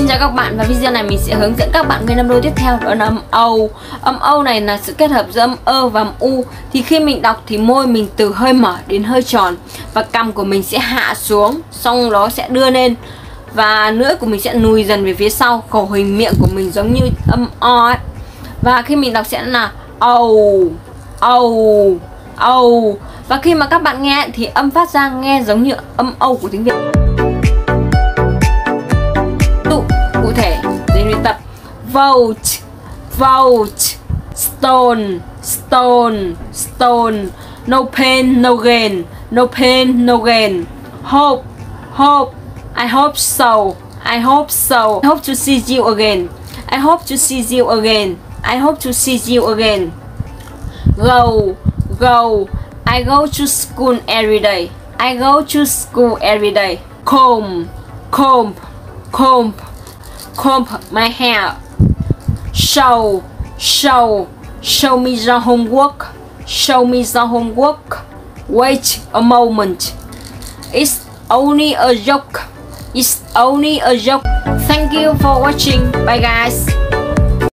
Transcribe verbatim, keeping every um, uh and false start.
Xin chào các bạn, và video này mình sẽ hướng dẫn các bạn nguyên âm đô tiếp theo, đó là âm Âu. Âm Âu này là sự kết hợp giữa âm ơ và âm u. Thì khi mình đọc thì môi mình từ hơi mở đến hơi tròn, và cằm của mình sẽ hạ xuống, xong nó sẽ đưa lên, và lưỡi của mình sẽ lùi dần về phía sau, khẩu hình miệng của mình giống như âm O ấy. Và khi mình đọc sẽ là Âu, Âu, Âu. Và khi mà các bạn nghe thì âm phát ra nghe giống như âm Âu của tiếng Việt. Cụ thể để luyện tập: vote, vote, stone, stone, stone, no pain, no gain, no pain, no gain, hope, hope, I hope so, I hope so, I hope to see you again, I hope to see you again, I hope to see you again. Go, go, I go to school every day, I go to school every day. Comb, comb, comb, comb my hair. Show, show, show me the homework, show me the homework. Wait a moment, it's only a joke, it's only a joke. Thank you for watching, bye guys.